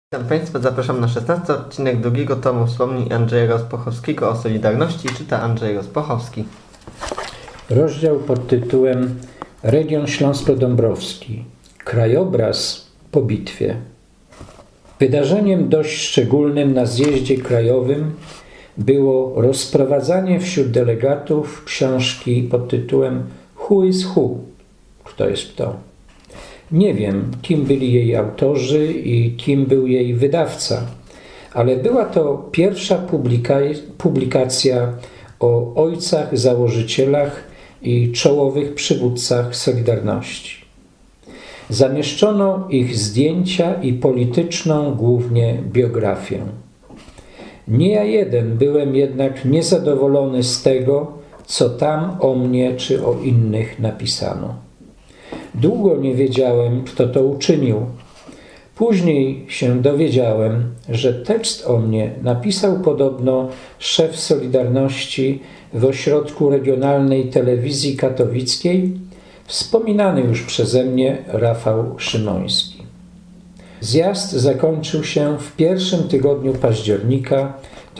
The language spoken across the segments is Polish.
Witam Państwa, zapraszam na 16 odcinek drugiego tomu wspomnień Andrzeja Rozpochowskiego o Solidarności. Czyta Andrzej Rozpochowski. Rozdział pod tytułem Region Śląsko-Dąbrowski. Krajobraz po bitwie. Wydarzeniem dość szczególnym na zjeździe krajowym było rozprowadzanie wśród delegatów książki pod tytułem Who is Who? Kto jest kto? Nie wiem, kim byli jej autorzy i kim był jej wydawca, ale była to pierwsza publikacja o ojcach, założycielach i czołowych przywódcach Solidarności. Zamieszczono ich zdjęcia i polityczną głównie biografię. Nie ja jeden byłem jednak niezadowolony z tego, co tam o mnie czy o innych napisano. Długo nie wiedziałem, kto to uczynił. Później się dowiedziałem, że tekst o mnie napisał podobno szef Solidarności w ośrodku regionalnej telewizji katowickiej, wspominany już przeze mnie Rafał Szymoński. Zjazd zakończył się w pierwszym tygodniu października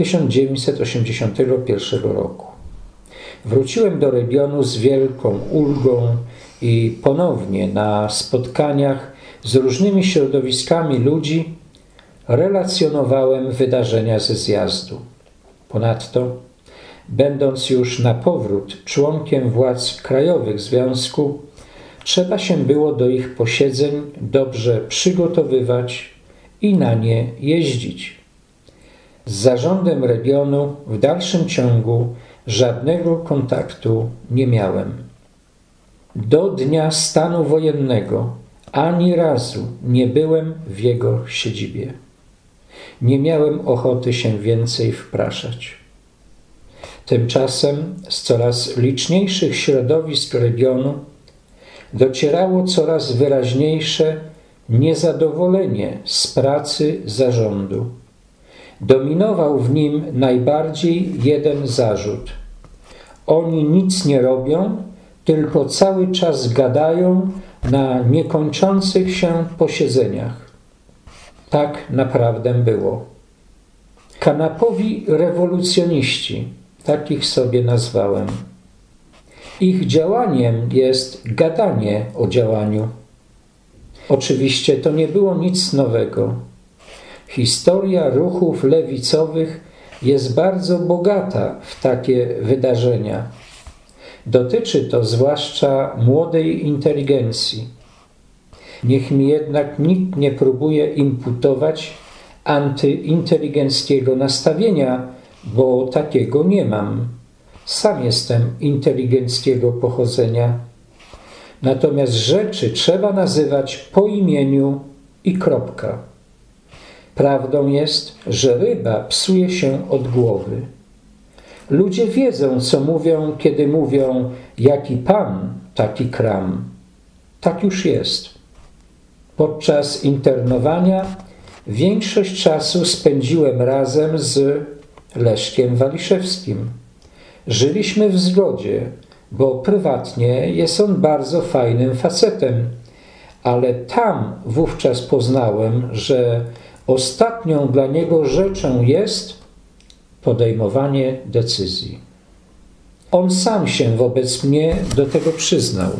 1981 roku. Wróciłem do regionu z wielką ulgą i ponownie na spotkaniach z różnymi środowiskami ludzi relacjonowałem wydarzenia ze zjazdu. Ponadto, będąc już na powrót członkiem władz krajowych związku, trzeba się było do ich posiedzeń dobrze przygotowywać i na nie jeździć. Z zarządem regionu w dalszym ciągu żadnego kontaktu nie miałem. Do dnia stanu wojennego ani razu nie byłem w jego siedzibie. Nie miałem ochoty się więcej wpraszać. Tymczasem z coraz liczniejszych środowisk regionu docierało coraz wyraźniejsze niezadowolenie z pracy zarządu. Dominował w nim najbardziej jeden zarzut. Oni nic nie robią, tylko cały czas gadają na niekończących się posiedzeniach. Tak naprawdę było. Kanapowi rewolucjoniści, takich sobie nazwałem. Ich działaniem jest gadanie o działaniu. Oczywiście to nie było nic nowego. Historia ruchów lewicowych jest bardzo bogata w takie wydarzenia. Dotyczy to zwłaszcza młodej inteligencji. Niech mi jednak nikt nie próbuje imputować antyinteligenckiego nastawienia, bo takiego nie mam. Sam jestem inteligenckiego pochodzenia. Natomiast rzeczy trzeba nazywać po imieniu i kropka. Prawdą jest, że ryba psuje się od głowy. Ludzie wiedzą, co mówią, kiedy mówią jaki pan, taki kram. Tak już jest. Podczas internowania większość czasu spędziłem razem z Leszkiem Waliszewskim. Żyliśmy w zgodzie, bo prywatnie jest on bardzo fajnym facetem, ale tam wówczas poznałem, że ostatnią dla niego rzeczą jest podejmowanie decyzji. On sam się wobec mnie do tego przyznał.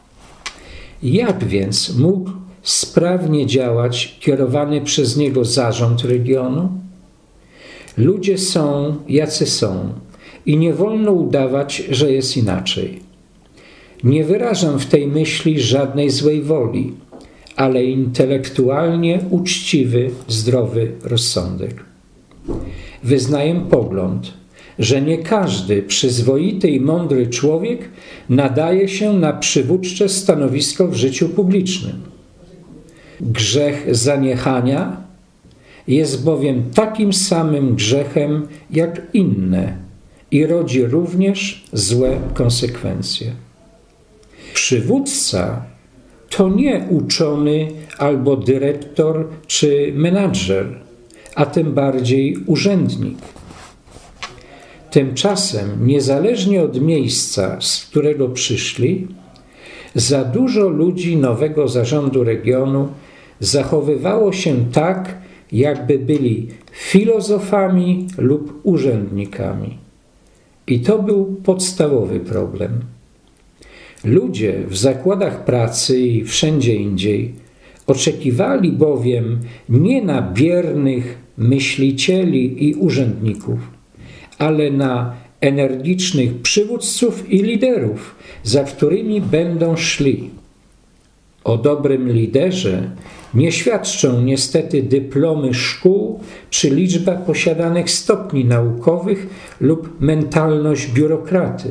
Jak więc mógł sprawnie działać kierowany przez niego zarząd regionu? Ludzie są, jacy są i nie wolno udawać, że jest inaczej. Nie wyrażam w tej myśli żadnej złej woli, ale intelektualnie uczciwy, zdrowy rozsądek. Wyznaję pogląd, że nie każdy przyzwoity i mądry człowiek nadaje się na przywódcze stanowisko w życiu publicznym. Grzech zaniechania jest bowiem takim samym grzechem jak inne i rodzi również złe konsekwencje. Przywódca to nie uczony albo dyrektor czy menadżer, a tym bardziej urzędnik. Tymczasem, niezależnie od miejsca, z którego przyszli, za dużo ludzi nowego zarządu regionu zachowywało się tak, jakby byli filozofami lub urzędnikami. I to był podstawowy problem. Ludzie w zakładach pracy i wszędzie indziej oczekiwali bowiem nie na biernych myślicieli i urzędników, ale na energicznych przywódców i liderów, za którymi będą szli. O dobrym liderze nie świadczą niestety dyplomy szkół czy liczba posiadanych stopni naukowych lub mentalność biurokraty.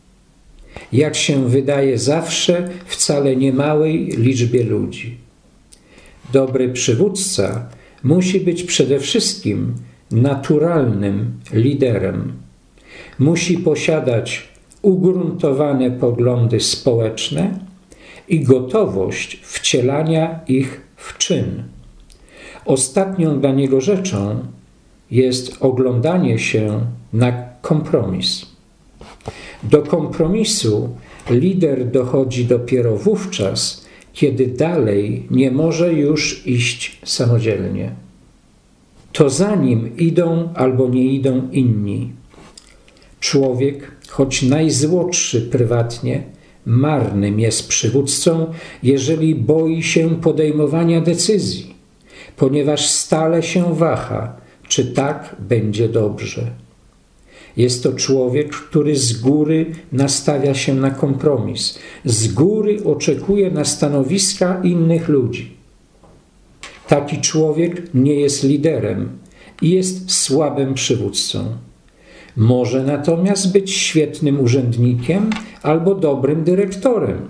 Jak się wydaje zawsze wcale niemałej liczbie ludzi. Dobry przywódca musi być przede wszystkim naturalnym liderem. Musi posiadać ugruntowane poglądy społeczne i gotowość wcielania ich w czyn. Ostatnią dla niego rzeczą jest oglądanie się na kompromis. Do kompromisu lider dochodzi dopiero wówczas, kiedy dalej nie może już iść samodzielnie. To za nim idą albo nie idą inni. Człowiek, choć najzłodszy prywatnie, marnym jest przywódcą, jeżeli boi się podejmowania decyzji, ponieważ stale się waha, czy tak będzie dobrze. Jest to człowiek, który z góry nastawia się na kompromis, z góry oczekuje na stanowiska innych ludzi. Taki człowiek nie jest liderem i jest słabym przywódcą. Może natomiast być świetnym urzędnikiem albo dobrym dyrektorem.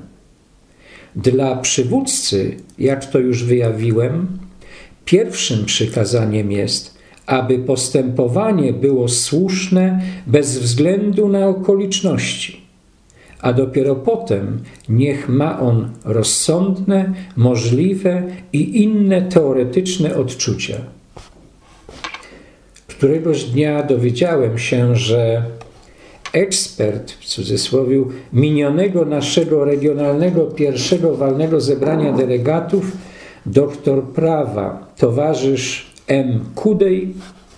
Dla przywódcy, jak to już wyjawiłem, pierwszym przykazaniem jest, aby postępowanie było słuszne bez względu na okoliczności, a dopiero potem niech ma on rozsądne, możliwe i inne teoretyczne odczucia. Któregoś dnia dowiedziałem się, że ekspert, w cudzysłowie, minionego naszego regionalnego pierwszego walnego zebrania delegatów, doktor prawa, towarzysz M. Kudej,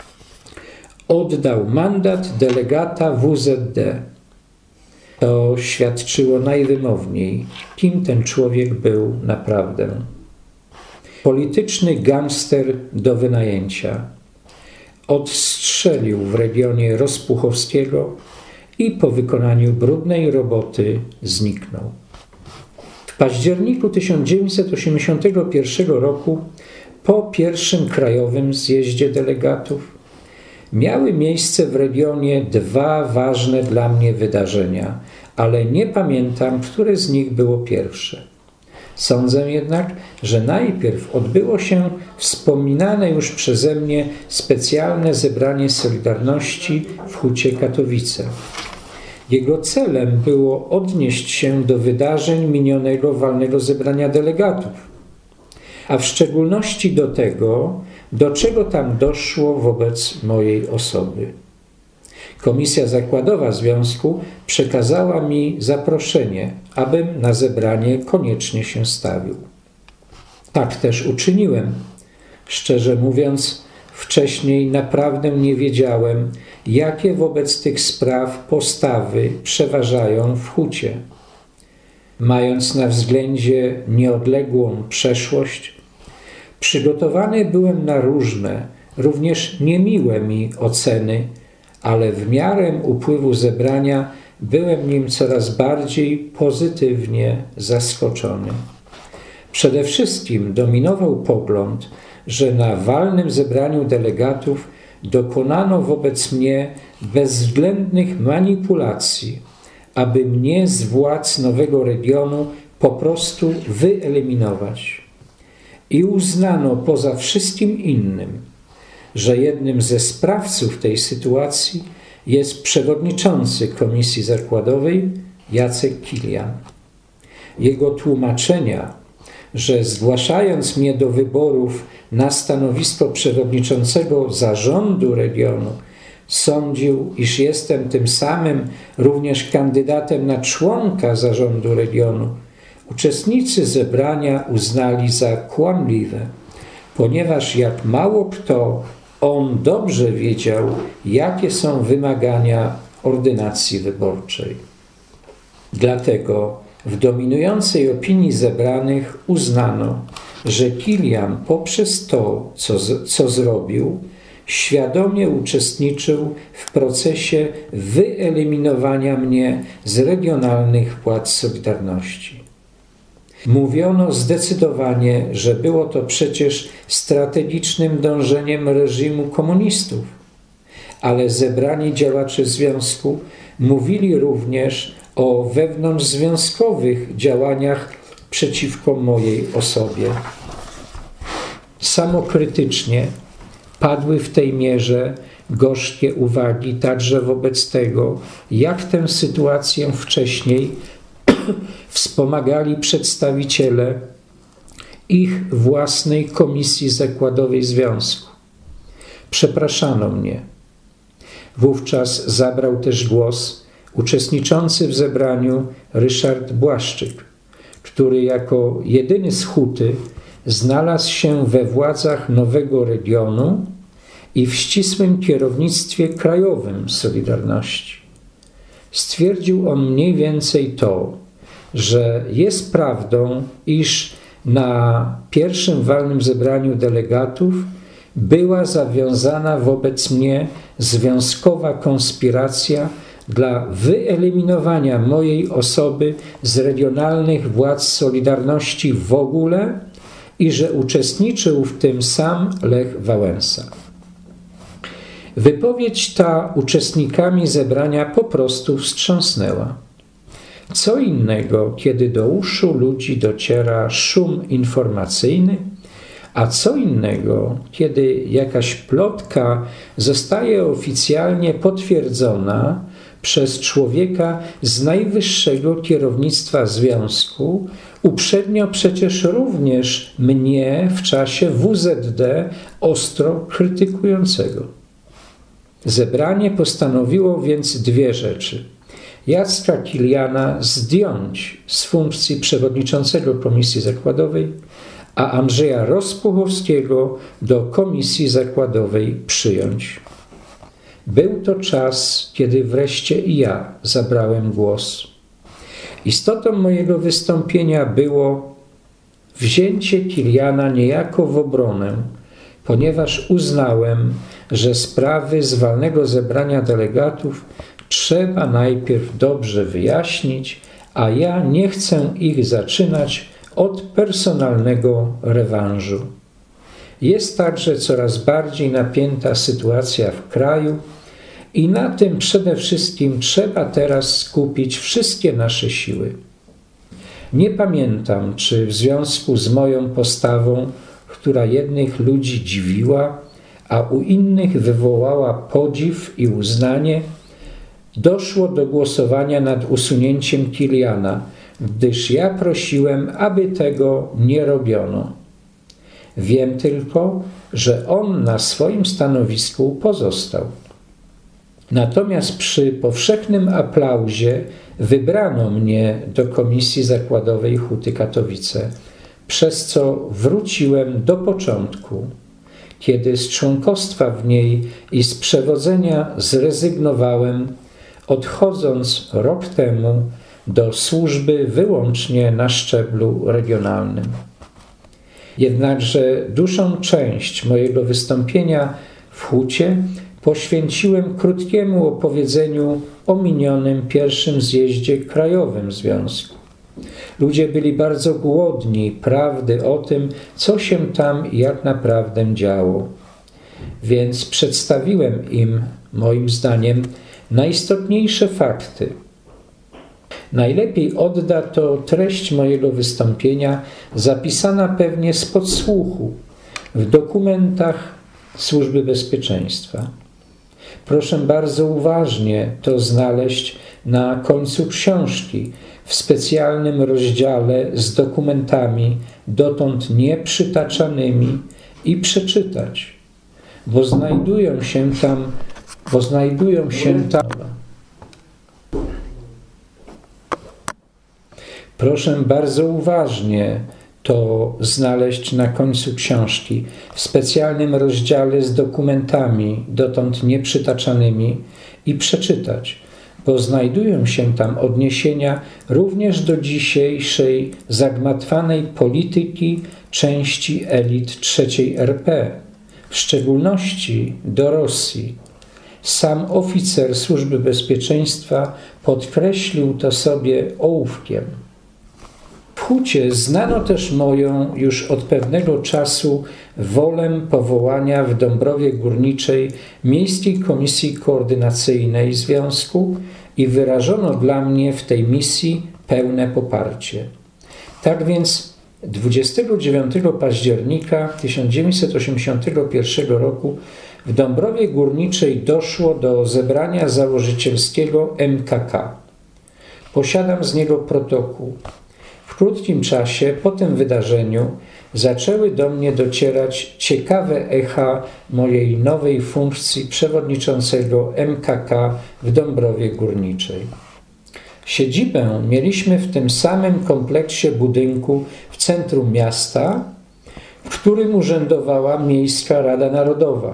oddał mandat delegata WZD. To świadczyło najwymowniej, kim ten człowiek był naprawdę. Polityczny gangster do wynajęcia. Odstrzelił w regionie Rozpuchowskiego i po wykonaniu brudnej roboty zniknął. W październiku 1981 roku, po pierwszym krajowym zjeździe delegatów, miały miejsce w regionie dwa ważne dla mnie wydarzenia, ale nie pamiętam, które z nich było pierwsze. Sądzę jednak, że najpierw odbyło się wspominane już przeze mnie specjalne zebranie Solidarności w Hucie Katowice. Jego celem było odnieść się do wydarzeń minionego walnego zebrania delegatów, a w szczególności do tego, do czego tam doszło wobec mojej osoby. Komisja zakładowa związku przekazała mi zaproszenie, abym na zebranie koniecznie się stawił. Tak też uczyniłem. Szczerze mówiąc, wcześniej naprawdę nie wiedziałem, jakie wobec tych spraw postawy przeważają w Hucie. Mając na względzie nieodległą przeszłość, przygotowany byłem na różne, również niemiłe mi oceny, ale w miarę upływu zebrania byłem nim coraz bardziej pozytywnie zaskoczony. Przede wszystkim dominował pogląd, że na walnym zebraniu delegatów dokonano wobec mnie bezwzględnych manipulacji, aby mnie z władz nowego regionu po prostu wyeliminować. I uznano poza wszystkim innym, że jednym ze sprawców tej sytuacji jest przewodniczący Komisji Zakładowej Jacek Kilian. Jego tłumaczenia, że zgłaszając mnie do wyborów na stanowisko przewodniczącego zarządu regionu, sądził, iż jestem tym samym również kandydatem na członka zarządu regionu, uczestnicy zebrania uznali za kłamliwe, ponieważ jak mało kto, on dobrze wiedział, jakie są wymagania ordynacji wyborczej. Dlatego w dominującej opinii zebranych uznano, że Kilian poprzez to, co zrobił, świadomie uczestniczył w procesie wyeliminowania mnie z regionalnych władz Solidarności. Mówiono zdecydowanie, że było to przecież strategicznym dążeniem reżimu komunistów, ale zebrani działacze związku mówili również o wewnątrzzwiązkowych działaniach przeciwko mojej osobie. Samokrytycznie padły w tej mierze gorzkie uwagi także wobec tego, jak tę sytuację wcześniej wspomagali przedstawiciele ich własnej komisji zakładowej związku. Przepraszano mnie. Wówczas zabrał też głos uczestniczący w zebraniu Ryszard Błaszczyk, który jako jedyny z huty znalazł się we władzach nowego regionu i w ścisłym kierownictwie krajowym Solidarności. Stwierdził on mniej więcej to, że jest prawdą, iż na pierwszym walnym zebraniu delegatów była zawiązana wobec mnie związkowa konspiracja dla wyeliminowania mojej osoby z regionalnych władz Solidarności w ogóle i że uczestniczył w tym sam Lech Wałęsa. Wypowiedź ta uczestnikami zebrania po prostu wstrząsnęła. Co innego, kiedy do uszu ludzi dociera szum informacyjny, a co innego, kiedy jakaś plotka zostaje oficjalnie potwierdzona przez człowieka z najwyższego kierownictwa związku, uprzednio przecież również mnie w czasie WZD ostro krytykującego. Zebranie postanowiło więc dwie rzeczy. Jacka Kiliana zdjąć z funkcji przewodniczącego Komisji Zakładowej, a Andrzeja Rospuchowskiego do Komisji Zakładowej przyjąć. Był to czas, kiedy wreszcie i ja zabrałem głos. Istotą mojego wystąpienia było wzięcie Kiliana niejako w obronę, ponieważ uznałem, że sprawy z walnego zebrania delegatów trzeba najpierw dobrze wyjaśnić, a ja nie chcę ich zaczynać od personalnego rewanżu. Jest także coraz bardziej napięta sytuacja w kraju i na tym przede wszystkim trzeba teraz skupić wszystkie nasze siły. Nie pamiętam, czy w związku z moją postawą, która jednych ludzi dziwiła, a u innych wywołała podziw i uznanie, doszło do głosowania nad usunięciem Kiliana, gdyż ja prosiłem, aby tego nie robiono. Wiem tylko, że on na swoim stanowisku pozostał. Natomiast przy powszechnym aplauzie wybrano mnie do Komisji Zakładowej Huty Katowice, przez co wróciłem do początku, kiedy z członkostwa w niej i z przewodzenia zrezygnowałem, odchodząc rok temu do służby wyłącznie na szczeblu regionalnym. Jednakże dużą część mojego wystąpienia w hucie poświęciłem krótkiemu opowiedzeniu o minionym pierwszym zjeździe krajowym związku. Ludzie byli bardzo głodni prawdy o tym, co się tam i jak naprawdę działo. Więc przedstawiłem im, moim zdaniem, najistotniejsze fakty. Najlepiej odda to treść mojego wystąpienia, zapisana pewnie z podsłuchu w dokumentach Służby Bezpieczeństwa. Proszę bardzo uważnie to znaleźć na końcu książki w specjalnym rozdziale z dokumentami dotąd nieprzytaczanymi i przeczytać, bo znajdują się tam. Proszę bardzo uważnie to znaleźć na końcu książki w specjalnym rozdziale z dokumentami dotąd nieprzytaczanymi i przeczytać, bo znajdują się tam odniesienia również do dzisiejszej zagmatwanej polityki części elit III RP, w szczególności do Rosji. Sam oficer Służby Bezpieczeństwa podkreślił to sobie ołówkiem. W Hucie znano też moją już od pewnego czasu wolę powołania w Dąbrowie Górniczej Miejskiej Komisji Koordynacyjnej Związku i wyrażono dla mnie w tej misji pełne poparcie. Tak więc 29 października 1981 roku w Dąbrowie Górniczej doszło do zebrania założycielskiego MKK. Posiadam z niego protokół. W krótkim czasie po tym wydarzeniu zaczęły do mnie docierać ciekawe echa mojej nowej funkcji przewodniczącego MKK w Dąbrowie Górniczej. Siedzibę mieliśmy w tym samym kompleksie budynku w centrum miasta, w którym urzędowała Miejska Rada Narodowa.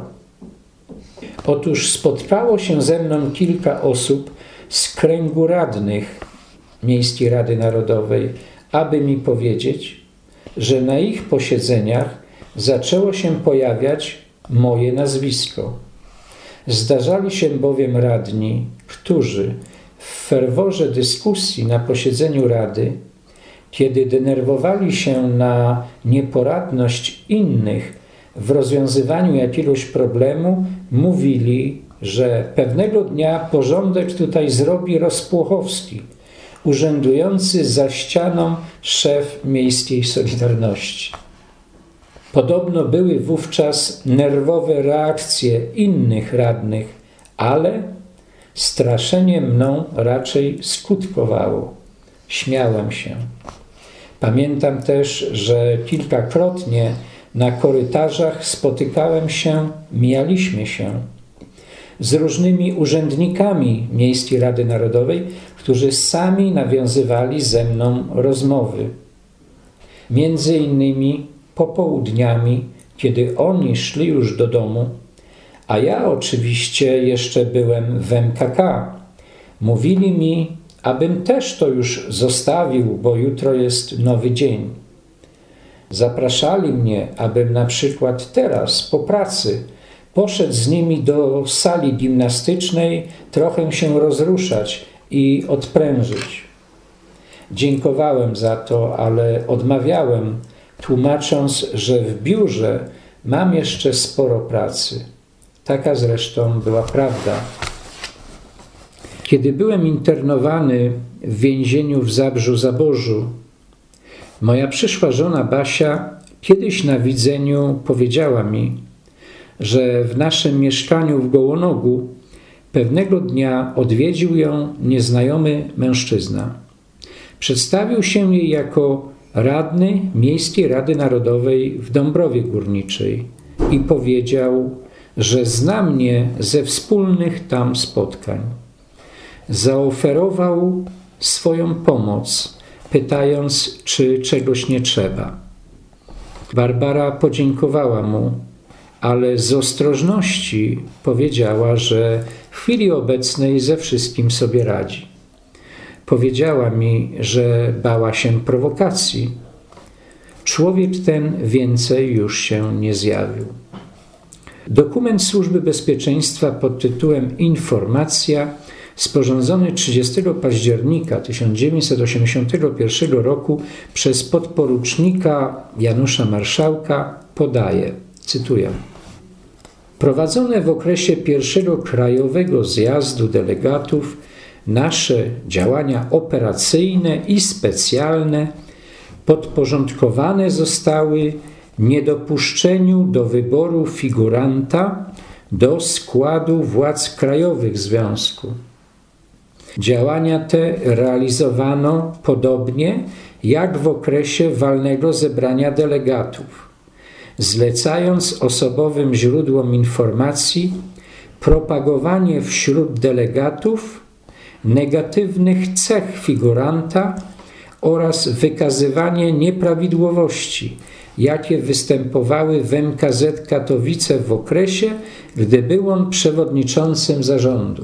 Otóż spotkało się ze mną kilka osób z kręgu radnych Miejskiej Rady Narodowej, aby mi powiedzieć, że na ich posiedzeniach zaczęło się pojawiać moje nazwisko. Zdarzali się bowiem radni, którzy w ferworze dyskusji na posiedzeniu Rady, kiedy denerwowali się na nieporadność innych w rozwiązywaniu jakiegoś problemu, mówili, że pewnego dnia porządek tutaj zrobi Rozpłochowski, urzędujący za ścianą szef Miejskiej Solidarności. Podobno były wówczas nerwowe reakcje innych radnych, ale straszenie mną raczej skutkowało. Śmiałem się. Pamiętam też, że kilkakrotnie na korytarzach spotykałem się, mijaliśmy się z różnymi urzędnikami Miejskiej Rady Narodowej, którzy sami nawiązywali ze mną rozmowy. Między innymi popołudniami, kiedy oni szli już do domu, a ja oczywiście jeszcze byłem w MKK. Mówili mi, abym też to już zostawił, bo jutro jest nowy dzień. Zapraszali mnie, abym na przykład teraz po pracy poszedł z nimi do sali gimnastycznej, trochę się rozruszać i odprężyć. Dziękowałem za to, ale odmawiałem, tłumacząc, że w biurze mam jeszcze sporo pracy. Taka zresztą była prawda. Kiedy byłem internowany w więzieniu w Zabrzu-Zaborzu, moja przyszła żona Basia kiedyś na widzeniu powiedziała mi, że w naszym mieszkaniu w Gołonogu pewnego dnia odwiedził ją nieznajomy mężczyzna. Przedstawił się jej jako radny Miejskiej Rady Narodowej w Dąbrowie Górniczej i powiedział, że zna mnie ze wspólnych tam spotkań. Zaoferował swoją pomoc, pytając, czy czegoś nie trzeba. Barbara podziękowała mu, ale z ostrożności powiedziała, że w chwili obecnej ze wszystkim sobie radzi. Powiedziała mi, że bała się prowokacji. Człowiek ten więcej już się nie zjawił. Dokument Służby Bezpieczeństwa pod tytułem Informacja, sporządzony 30 października 1981 roku przez podporucznika Janusza Marszałka, podaje, cytuję: prowadzone w okresie pierwszego krajowego zjazdu delegatów nasze działania operacyjne i specjalne podporządkowane zostały niedopuszczeniu do wyboru figuranta do składu władz krajowych Związku. Działania te realizowano podobnie jak w okresie walnego zebrania delegatów, zlecając osobowym źródłom informacji propagowanie wśród delegatów negatywnych cech figuranta oraz wykazywanie nieprawidłowości, jakie występowały w MKZ Katowice w okresie, gdy był on przewodniczącym zarządu.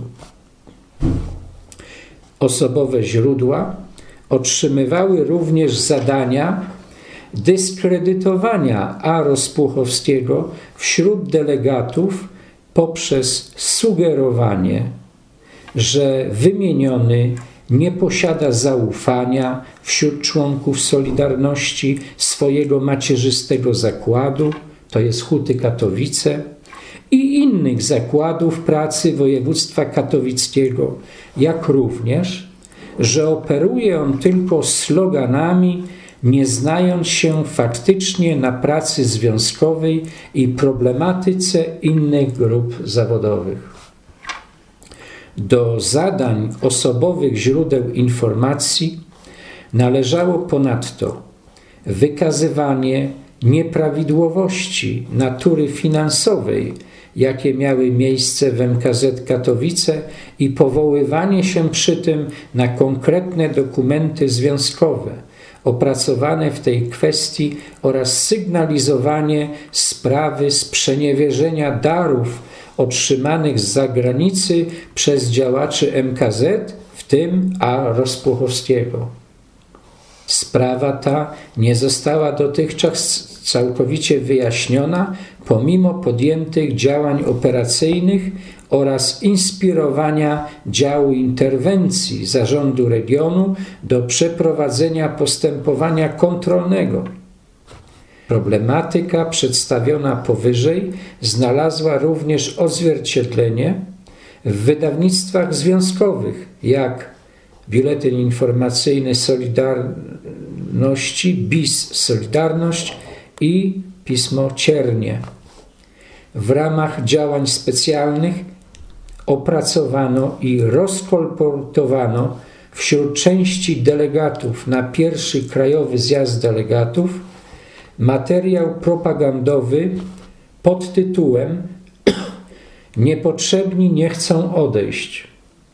Osobowe źródła otrzymywały również zadania dyskredytowania A. Rozpuchowskiego wśród delegatów poprzez sugerowanie, że wymieniony nie posiada zaufania wśród członków Solidarności swojego macierzystego zakładu, to jest Huty Katowice, i innych zakładów pracy województwa katowickiego, jak również, że operuje on tylko sloganami, nie znając się faktycznie na pracy związkowej i problematyce innych grup zawodowych. Do zadań osobowych źródeł informacji należało ponadto wykazywanie nieprawidłowości natury finansowej, jakie miały miejsce w MKZ Katowice i powoływanie się przy tym na konkretne dokumenty związkowe opracowane w tej kwestii oraz sygnalizowanie sprawy sprzeniewierzenia darów otrzymanych z zagranicy przez działaczy MKZ, w tym A. Rozpuchowskiego. Sprawa ta nie została dotychczas całkowicie wyjaśniona, pomimo podjętych działań operacyjnych oraz inspirowania działu interwencji Zarządu Regionu do przeprowadzenia postępowania kontrolnego. Problematyka przedstawiona powyżej znalazła również odzwierciedlenie w wydawnictwach związkowych, jak Biuletyn Informacyjny Solidarności, BIS Solidarność i Pismo Ciernie. W ramach działań specjalnych opracowano i rozkolportowano wśród części delegatów na pierwszy Krajowy Zjazd Delegatów materiał propagandowy pod tytułem Niepotrzebni nie chcą odejść,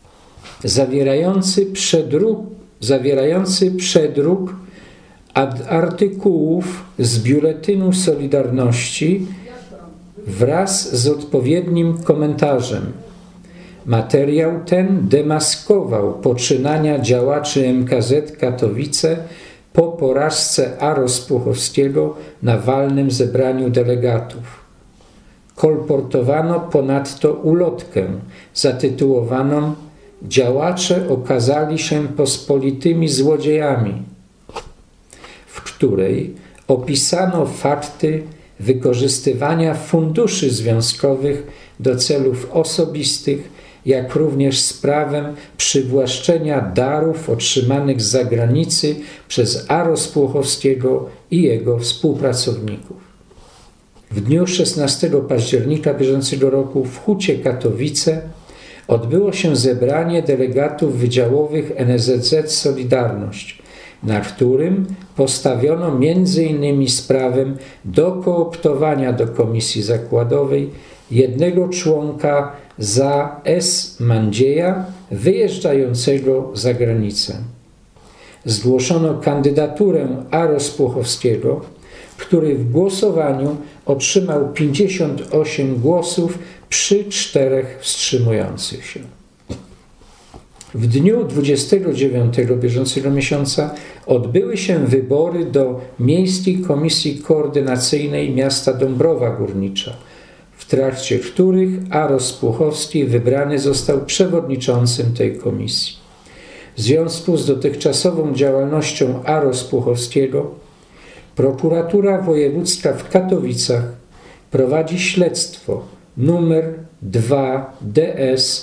zawierający przedruk artykułów z Biuletynu Solidarności wraz z odpowiednim komentarzem. Materiał ten demaskował poczynania działaczy MKZ Katowice po porażce A. Rozpuchowskiego na walnym zebraniu delegatów. Kolportowano ponadto ulotkę zatytułowaną Działacze okazali się pospolitymi złodziejami, w której opisano fakty wykorzystywania funduszy związkowych do celów osobistych, jak również sprawę przywłaszczenia darów otrzymanych z zagranicy przez A. Rozpuchowskiego i jego współpracowników. W dniu 16 października bieżącego roku w Hucie Katowice odbyło się zebranie delegatów wydziałowych NSZZ Solidarność, na którym postawiono m.in. sprawę dokooptowania do komisji zakładowej jednego członka za S. Mandzieja wyjeżdżającego za granicę. Zgłoszono kandydaturę A. Rozpuchowskiego, który w głosowaniu otrzymał 58 głosów przy 4 wstrzymujących się. W dniu 29 bieżącego miesiąca odbyły się wybory do Miejskiej Komisji Koordynacyjnej miasta Dąbrowa Górnicza, w trakcie których A. Rozpuchowski wybrany został przewodniczącym tej komisji. W związku z dotychczasową działalnością A. Rozpuchowskiego Prokuratura Wojewódzka w Katowicach prowadzi śledztwo numer 2 DS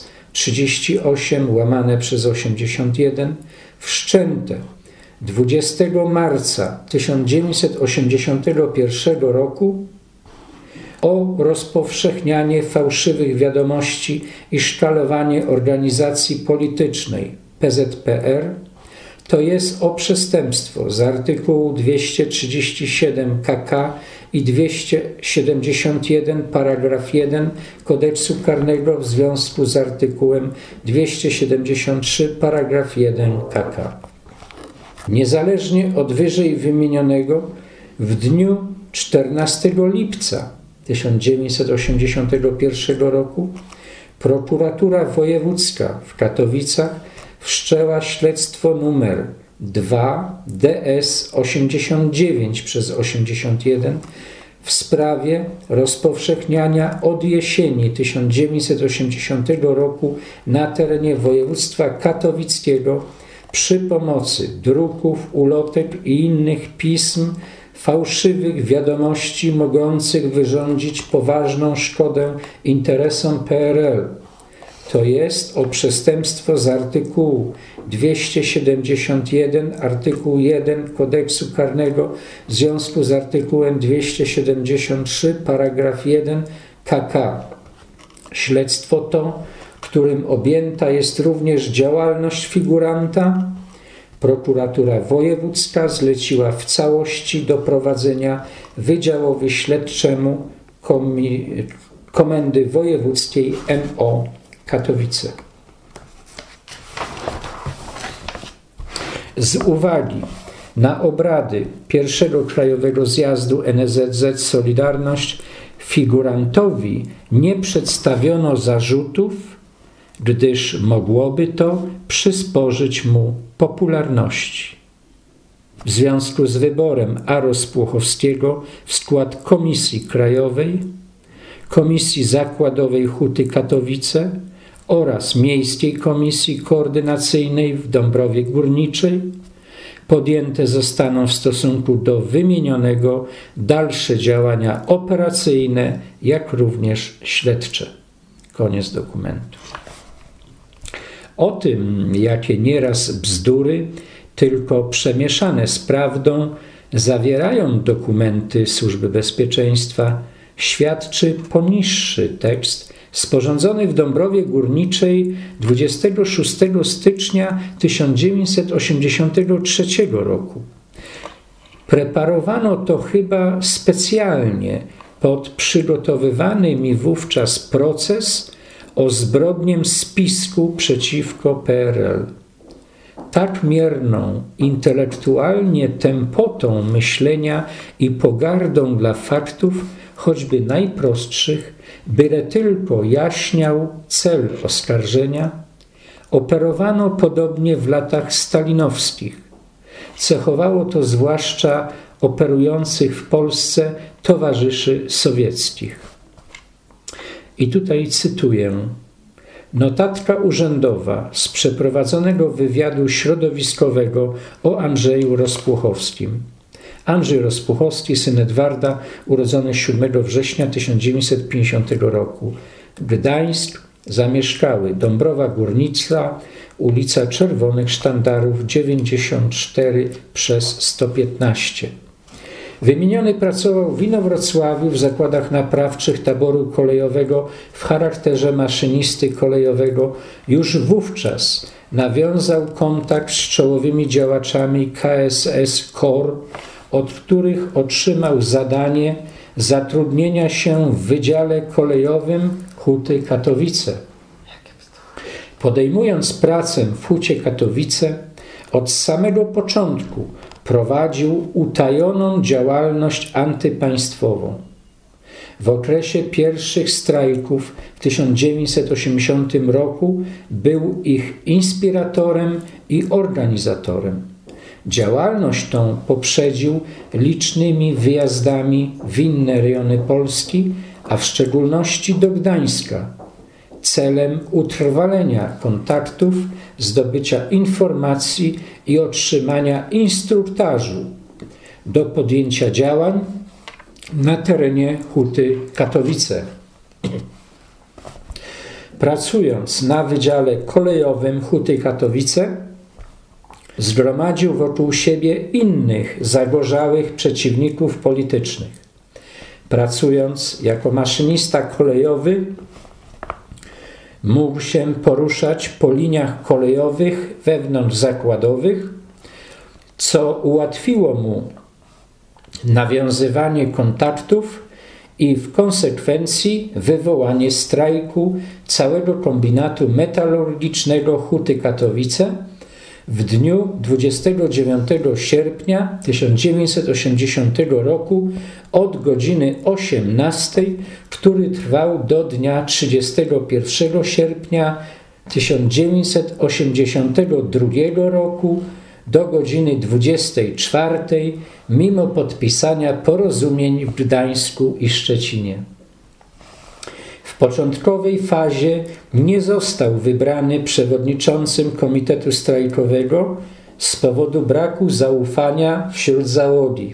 38/81 wszczęte 20 marca 1981 roku o rozpowszechnianie fałszywych wiadomości i szkalowanie organizacji politycznej PZPR, to jest o przestępstwo z artykułu 237 KK i 271 paragraf 1 Kodeksu Karnego w związku z artykułem 273 paragraf 1 KK. Niezależnie od wyżej wymienionego, w dniu 14 lipca 1981 roku Prokuratura Wojewódzka w Katowicach wszczęła śledztwo numer 2 DS 89/81 w sprawie rozpowszechniania od jesieni 1980 roku na terenie województwa katowickiego przy pomocy druków, ulotek i innych pism fałszywych wiadomości mogących wyrządzić poważną szkodę interesom PRL. To jest o przestępstwo z artykułu 271, artykuł 1 Kodeksu Karnego w związku z artykułem 273, paragraf 1 KK. Śledztwo to, którym objęta jest również działalność figuranta, Prokuratura Wojewódzka zleciła w całości do prowadzenia Wydziałowi Śledczemu Komendy Wojewódzkiej MO Katowice. Z uwagi na obrady pierwszego Krajowego Zjazdu NSZZ Solidarność figurantowi nie przedstawiono zarzutów, gdyż mogłoby to przysporzyć mu popularności. W związku z wyborem A. Rozpuchowskiego w skład Komisji Krajowej, Komisji Zakładowej Huty Katowice oraz Miejskiej Komisji Koordynacyjnej w Dąbrowie Górniczej podjęte zostaną w stosunku do wymienionego dalsze działania operacyjne, jak również śledcze. Koniec dokumentu. O tym, jakie nieraz bzdury, tylko przemieszane z prawdą, zawierają dokumenty Służby Bezpieczeństwa, świadczy poniższy tekst sporządzony w Dąbrowie Górniczej 26 stycznia 1983 roku. Preparowano to chyba specjalnie pod przygotowywany mi wówczas proces o zbrodnię spisku przeciwko PRL. Tak mierną intelektualnie tempotą myślenia i pogardą dla faktów, choćby najprostszych, byle tylko jaśniał cel oskarżenia, operowano podobnie w latach stalinowskich. Cechowało to zwłaszcza operujących w Polsce towarzyszy sowieckich. I tutaj cytuję. Notatka urzędowa z przeprowadzonego wywiadu środowiskowego o Andrzeju Rozpuchowskim. Andrzej Rozpuchowski, syn Edwarda, urodzony 7 września 1950 roku. Gdańsk, zamieszkały Dąbrowa Górnicza, ulica Czerwonych Sztandarów 94/115. Wymieniony pracował w Inowrocławiu w zakładach naprawczych taboru kolejowego w charakterze maszynisty kolejowego. Już wówczas nawiązał kontakt z czołowymi działaczami KSS KOR, od których otrzymał zadanie zatrudnienia się w Wydziale Kolejowym Huty Katowice. Podejmując pracę w Hucie Katowice, od samego początku prowadził utajoną działalność antypaństwową. W okresie pierwszych strajków w 1980 roku był ich inspiratorem i organizatorem. Działalność tą poprzedził licznymi wyjazdami w inne rejony Polski, a w szczególności do Gdańska, celem utrwalenia kontaktów, zdobycia informacji i otrzymania instruktażu do podjęcia działań na terenie Huty Katowice. Pracując na Wydziale Kolejowym Huty Katowice, zgromadził wokół siebie innych zagorzałych przeciwników politycznych. Pracując jako maszynista kolejowy, mógł się poruszać po liniach kolejowych wewnątrzzakładowych, co ułatwiło mu nawiązywanie kontaktów i w konsekwencji wywołanie strajku całego kombinatu metalurgicznego Huty Katowice w dniu 29 sierpnia 1980 roku od godziny 18, który trwał do dnia 31 sierpnia 1982 roku do godziny 24, mimo podpisania porozumień w Gdańsku i Szczecinie. W początkowej fazie nie został wybrany przewodniczącym Komitetu Strajkowego z powodu braku zaufania wśród załogi.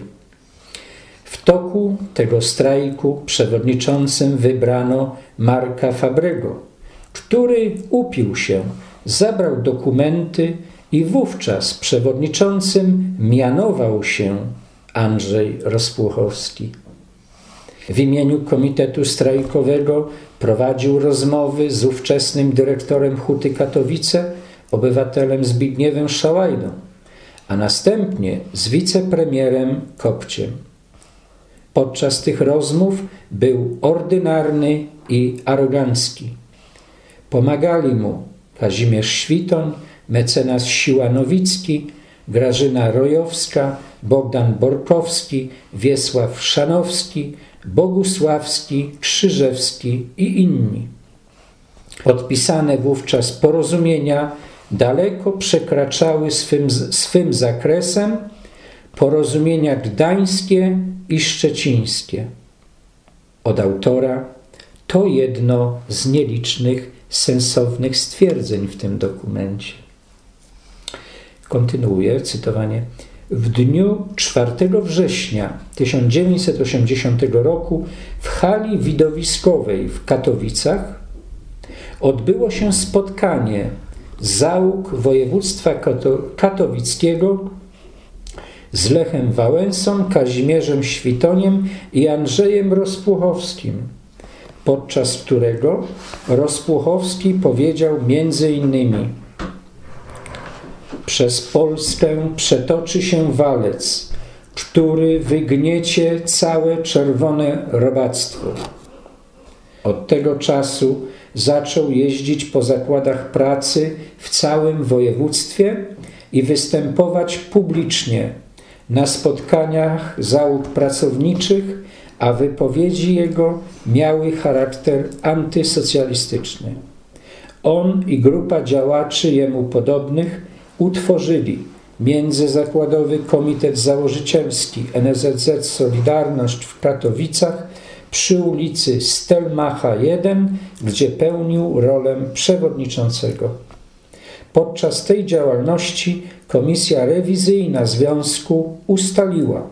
W toku tego strajku przewodniczącym wybrano Marka Fabrego, który upił się, zabrał dokumenty i wówczas przewodniczącym mianował się Andrzej Rozpuchowski. W imieniu Komitetu Strajkowego prowadził rozmowy z ówczesnym dyrektorem Huty Katowice, obywatelem Zbigniewem Szałajdą, a następnie z wicepremierem Kopciem. Podczas tych rozmów był ordynarny i arogancki. Pomagali mu Kazimierz Świtoń, mecenas Siła-Nowicki, Grażyna Rojowska, Bogdan Borkowski, Wiesław Szanowski, Bogusławski, Krzyżewski i inni. Podpisane wówczas porozumienia daleko przekraczały swym zakresem porozumienia gdańskie i szczecińskie. Od autora to jedno z nielicznych sensownych stwierdzeń w tym dokumencie. Kontynuuję cytowanie. W dniu 4 września 1980 roku w hali widowiskowej w Katowicach odbyło się spotkanie załóg województwa katowickiego z Lechem Wałęsą, Kazimierzem Świtoniem i Andrzejem Rozpuchowskim, podczas którego Rozpuchowski powiedział m.in. Przez Polskę przetoczy się walec, który wygniecie całe czerwone robactwo. Od tego czasu zaczął jeździć po zakładach pracy w całym województwie i występować publicznie na spotkaniach załóg pracowniczych, a wypowiedzi jego miały charakter antysocjalistyczny. On i grupa działaczy jemu podobnych utworzyli Międzyzakładowy Komitet Założycielski NSZZ Solidarność w Katowicach przy ulicy Stelmacha 1, gdzie pełnił rolę przewodniczącego. Podczas tej działalności Komisja Rewizyjna Związku ustaliła,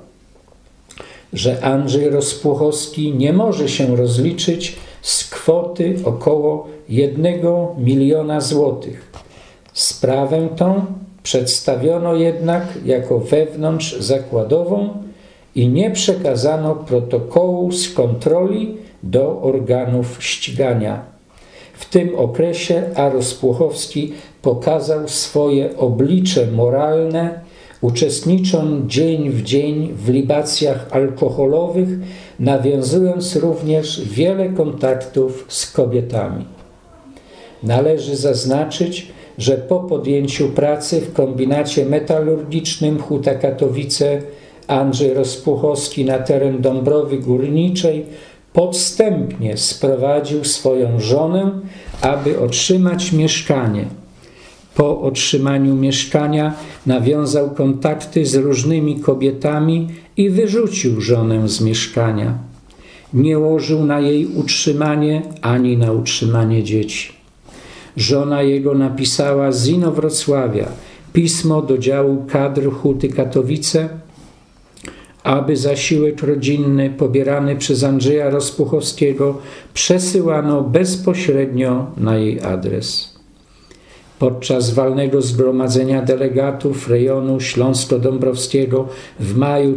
że Andrzej Rozpuchowski nie może się rozliczyć z kwoty około 1 miliona złotych. Sprawę tą przedstawiono jednak jako wewnątrzzakładową i nie przekazano protokołu z kontroli do organów ścigania. W tym okresie A. Rozpuchowski pokazał swoje oblicze moralne, uczestnicząc dzień w dzień w libacjach alkoholowych, nawiązując również wiele kontaktów z kobietami. Należy zaznaczyć, że po podjęciu pracy w kombinacie metalurgicznym Huta Katowice Andrzej Rozpuchowski na teren Dąbrowy Górniczej podstępnie sprowadził swoją żonę, aby otrzymać mieszkanie. Po otrzymaniu mieszkania nawiązał kontakty z różnymi kobietami i wyrzucił żonę z mieszkania. Nie łożył na jej utrzymanie ani na utrzymanie dzieci. Żona jego napisała z Inowrocławia pismo do działu kadr Huty Katowice, aby zasiłek rodzinny pobierany przez Andrzeja Rozpuchowskiego przesyłano bezpośrednio na jej adres. Podczas walnego zgromadzenia delegatów rejonu śląsko-dąbrowskiego w maju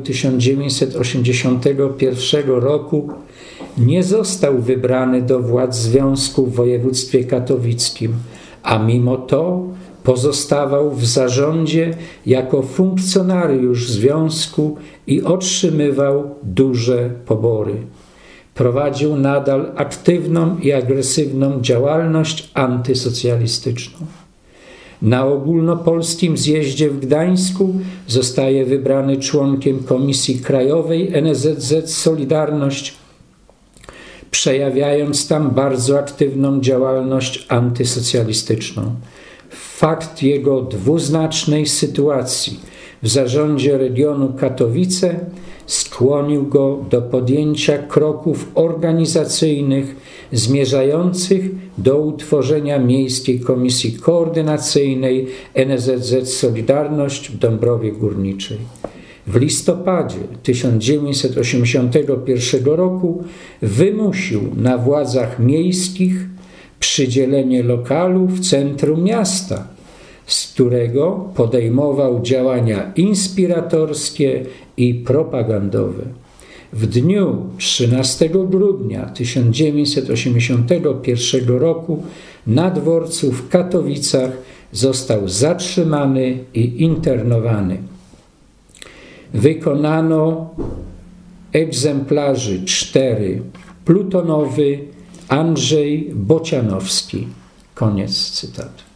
1981 roku nie został wybrany do władz związku w województwie katowickim, a mimo to pozostawał w zarządzie jako funkcjonariusz związku i otrzymywał duże pobory. Prowadził nadal aktywną i agresywną działalność antysocjalistyczną. Na ogólnopolskim zjeździe w Gdańsku zostaje wybrany członkiem Komisji Krajowej NSZZ Solidarność, przejawiając tam bardzo aktywną działalność antysocjalistyczną. Fakt jego dwuznacznej sytuacji w zarządzie regionu Katowice skłonił go do podjęcia kroków organizacyjnych zmierzających do utworzenia Miejskiej Komisji Koordynacyjnej NSZZ Solidarność w Dąbrowie Górniczej. W listopadzie 1981 roku wymusił na władzach miejskich przydzielenie lokalu w centrum miasta, z którego podejmował działania inspiratorskie i propagandowe. W dniu 13 grudnia 1981 roku na dworcu w Katowicach został zatrzymany i internowany. Wykonano egzemplarzy 4 plutonowy Andrzej Bocianowski. Koniec cytatu.